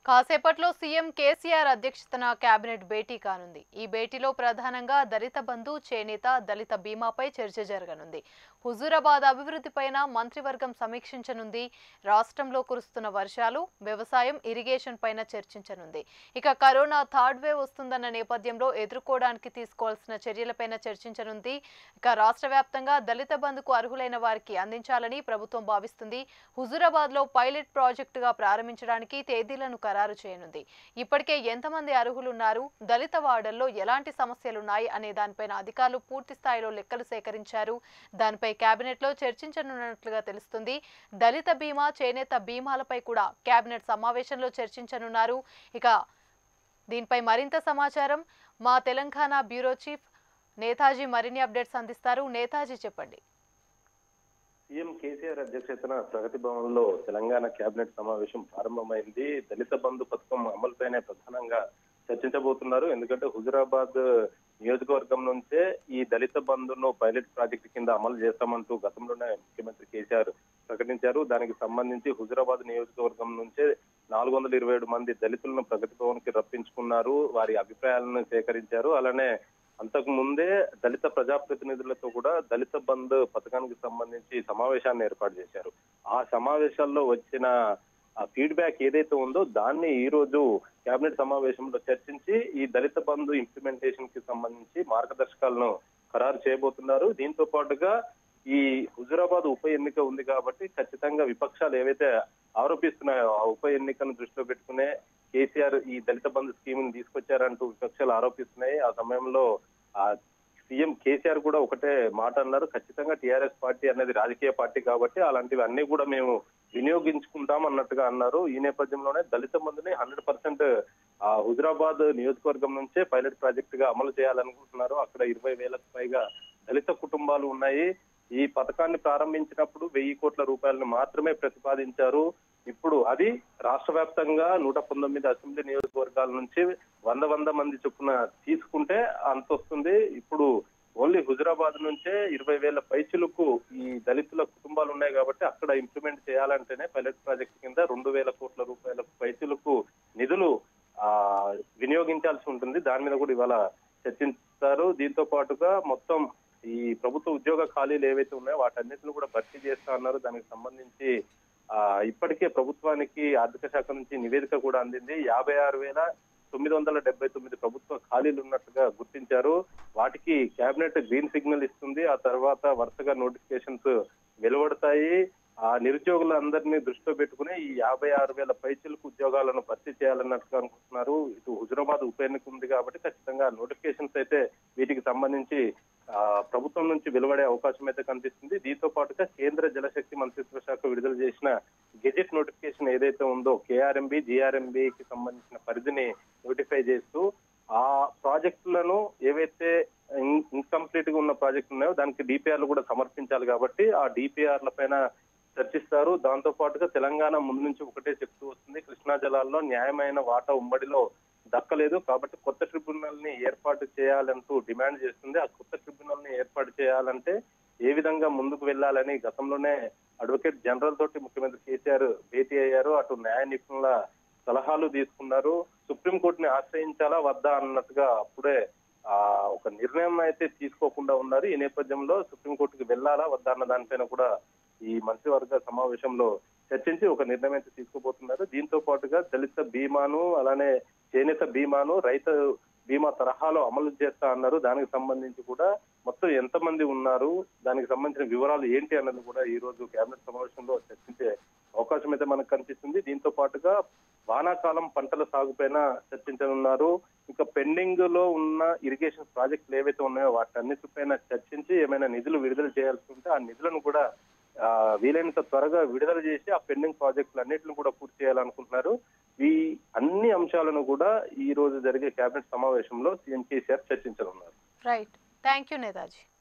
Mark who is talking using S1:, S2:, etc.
S1: కాసేపట్లో సీఎం కేసీఆర్ అధ్యక్షతన కేబినెట్ భేటీ కానుంది. ఈ భేటీలో ప్రధానంగా దళిత బంధు, చేనేత, దళిత బీమాపై చర్చ జరగనుంది. హుజూరాబాద్ అభివృద్ధిపైన మంత్రివర్గం సమీక్షించనుంది. రాష్ట్రంలో కురుస్తున్న వర్షాలు, వ్యవసాయం, ఇరిగేషన్ పైన చర్చించనుంది. ఇక కరోనా థర్డ్ వేవ్ వస్తుందన్న నేపథ్యంలో ఎదుర్కోవడానికి తీసుకోవాల్సిన చర్యలపైన చర్చించనుంది. ఇక రాష్ట్ర వ్యాప్తంగా దళిత బంధుకు అర్హులైన వారికి అందించాలని ప్రభుత్వం భావిస్తుంది. హుజూరాబాద్లో పైలట్ ప్రాజెక్టుగా ప్రారంభించడానికి తేదీలను ఖరారు చేయనుంది. ఇప్పటికే ఎంతమంది అర్హులున్నారు, దళిత వార్డుల్లో ఎలాంటి సమస్యలున్నాయి అనే దానిపైన అధికారులు పూర్తి స్థాయిలో లెక్కలు సేకరించారు. దానిపై కేబినెట్లో చర్చించనున్నట్లుగా తెలుస్తుంది. దళిత బీమా, చేనేత బీమాలపై కూడా కేబినెట్ సమావేశంలో చర్చించనున్నారు. ఇక దీనిపై మరింత సమాచారం మా తెలంగాణ బ్యూరో చీఫ్ నేతాజీ మరిన్ని అప్డేట్స్ అందిస్తారు. నేతాజీ చెప్పండి.
S2: సీఎం కేసీఆర్ అధ్యక్షతన ప్రగతి భవన్ లో తెలంగాణ కేబినెట్ సమావేశం ప్రారంభమైంది. దళిత బంధు పథకం అమలుపైనే ప్రధానంగా చర్చించబోతున్నారు. ఎందుకంటే హుజూరాబాద్ నియోజకవర్గం నుంచే ఈ దళిత బంధును పైలట్ ప్రాజెక్టు కింద అమలు చేస్తామంటూ గతంలోనే ముఖ్యమంత్రి కేసీఆర్ ప్రకటించారు. దానికి సంబంధించి హుజూరాబాద్ నియోజకవర్గం నుంచే 427 మంది దళితులను ప్రగతి భవన్ కి రప్పించుకున్నారు. వారి అభిప్రాయాలను సేకరించారు. అలానే అంతకు ముందే దళిత ప్రజాప్రతినిధులతో కూడా దళిత బంధు పథకానికి సంబంధించి సమావేశాన్ని ఏర్పాటు చేశారు. ఆ సమావేశాల్లో వచ్చిన ఫీడ్బ్యాక్ ఏదైతే ఉందో దాన్ని ఈ రోజు కేబినెట్ సమావేశంలో చర్చించి ఈ దళిత బంధు ఇంప్లిమెంటేషన్ కి సంబంధించి మార్గదర్శకాలను ఖరారు చేయబోతున్నారు. దీంతో పాటుగా ఈ హుజూరాబాద్ ఉప ఎన్నిక ఉంది కాబట్టి ఖచ్చితంగా విపక్షాలు ఏవైతే ఆరోపిస్తున్నాయో ఆ ఉప ఎన్నికను దృష్టిలో పెట్టుకునే కేసీఆర్ ఈ దళిత బంధు స్కీమ్ ని తీసుకొచ్చారంటూ విపక్షాలు ఆరోపిస్తున్నాయి. ఆ సమయంలో ఆ సీఎం కేసీఆర్ కూడా ఒకటే మాట అన్నారు, ఖచ్చితంగా టీఆర్ఎస్ పార్టీ అనేది రాజకీయ పార్టీ కాబట్టి అలాంటివి అన్ని కూడా మేము వినియోగించుకుంటాం అన్నట్టుగా అన్నారు. ఈ నేపథ్యంలోనే దళిత బంధుని 100% హుజూరాబాద్ నియోజకవర్గం నుంచే పైలట్ ప్రాజెక్ట్ గా అమలు చేయాలనుకుంటున్నారు. అక్కడ 20,000కు పైగా దళిత కుటుంబాలు ఉన్నాయి. ఈ పథకాన్ని ప్రారంభించినప్పుడు 1,000 కోట్ల రూపాయలను మాత్రమే ప్రతిపాదించారు. ఇప్పుడు అది రాష్ట్ర వ్యాప్తంగా 119 అసెంబ్లీ నియోజకవర్గాల నుంచి 100 మంది చొప్పున తీసుకుంటే అంత వస్తుంది. ఇప్పుడు ఓన్లీ హుజూరాబాద్ నుంచే 20,000 పైచిలకు ఈ దళితుల కుటుంబాలు ఉన్నాయి కాబట్టి అక్కడ ఇంప్లిమెంట్ చేయాలంటేనే పైలట్ ప్రాజెక్ట్ కింద 2,000 కోట్ల రూపాయల పైచిలకు నిధులు వినియోగించాల్సి ఉంటుంది. దాని మీద కూడా ఇవాళ చర్చిస్తారు. దీంతో పాటుగా మొత్తం ఈ ప్రభుత్వ ఉద్యోగ ఖాళీలు ఏవైతే ఉన్నాయో వాటన్నిటిని కూడా భర్తీ చేస్తా అన్నారు. దానికి సంబంధించి ఇప్పటికే ప్రభుత్వానికి ఆర్థిక శాఖ నుంచి నివేదిక కూడా అందింది. 56,979 ప్రభుత్వ ఖాళీలు ఉన్నట్టుగా గుర్తించారు. వాటికి కేబినెట్ గ్రీన్ సిగ్నల్ ఇస్తుంది. ఆ తర్వాత వరుసగా నోటిఫికేషన్స్ వెలువడతాయి. ఆ నిరుద్యోగులందరినీ దృష్టిలో పెట్టుకుని ఈ 56,000 పైచిలకు ఉద్యోగాలను భర్తీ చేయాలన్నట్టుగా అనుకుంటున్నారు. ఇటు హుజూరాబాద్ ఉప ఎన్నిక ఉంది కాబట్టి ఖచ్చితంగా నోటిఫికేషన్స్ అయితే వీటికి సంబంధించి ప్రభుత్వం నుంచి వెలువడే అవకాశం అయితే కనిపిస్తుంది. దీంతో పాటుగా కేంద్ర జలశక్తి మంత్రిత్వ శాఖ విడుదల చేసిన గెజెట్ నోటిఫికేషన్ ఏదైతే ఉందో కేఆర్ఎంబి, జిఆర్ఎంబికి సంబంధించిన పరిధిని నోటిఫై చేస్తూ ఆ ప్రాజెక్టులను ఏవైతే ఇన్కంప్లీట్ గా ఉన్న ప్రాజెక్టులు ఉన్నాయో దానికి డిపిఆర్లు కూడా సమర్పించాలి కాబట్టి ఆ డిపిఆర్ల పైన చర్చిస్తారు. దాంతో పాటుగా తెలంగాణ ముందు నుంచి ఒకటే చెప్తూ వస్తుంది, కృష్ణా జలాల్లో న్యాయమైన వాటా ఉమ్మడిలో దక్కలేదు కాబట్టి కొత్త ట్రిబ్యునల్ ని ఏర్పాటు చేయాలంటూ డిమాండ్ చేస్తుంది. ఆ కొత్త ట్రిబ్యునల్ ని ఏర్పాటు చేయాలంటే ఏ విధంగా ముందుకు వెళ్లాలని గతంలోనే అడ్వకేట్ జనరల్ తోటి ముఖ్యమంత్రి కేసీఆర్ భేటీ అయ్యారు. అటు న్యాయ నిపుణుల సలహాలు తీసుకున్నారు. సుప్రీంకోర్టుని ఆశ్రయించాలా వద్దా అన్నట్టుగా అప్పుడే ఒక నిర్ణయం అయితే తీసుకోకుండా ఉన్నారు. ఈ నేపథ్యంలో సుప్రీంకోర్టుకి వెళ్లాలా వద్దా అన్న దానిపైన కూడా ఈ మంత్రివర్గ సమావేశంలో చర్చించి ఒక నిర్ణయం అయితే తీసుకోబోతున్నారు. దీంతో పాటుగా దళిత బీమాను అలానే చేనేత బీమాను రైతు బీమా తరహాలో అమలు చేస్తా అన్నారు. దానికి సంబంధించి కూడా మొత్తం ఎంతమంది ఉన్నారు, దానికి సంబంధించిన వివరాలు ఏంటి అన్నది కూడా ఈ రోజు కేబినెట్ సమావేశంలో చర్చించే అవకాశం అయితే మనకు కనిపిస్తుంది. దీంతో పాటుగా వానాకాలం పంటల సాగుపైన చర్చించనున్నారు. ఇంకా పెండింగ్ లో ఉన్న ఇరిగేషన్ ప్రాజెక్టులు ఏవైతే ఉన్నాయో వాటన్నిటిపైన చర్చించి ఏమైనా నిధులు విడుదల చేయాల్సి ఉంటే ఆ నిధులను కూడా వీలైనంత త్వరగా విడుదల చేసి ఆ పెండింగ్ ప్రాజెక్టులు అన్నింటిని కూడా పూర్తి చేయాలనుకుంటున్నారు. ఈ అన్ని అంశాలను కూడా ఈ రోజు జరిగే కేబినెట్ సమావేశంలో సీఎం కేసీఆర్ చర్చించనున్నారు.
S1: Right, thank you Netaji.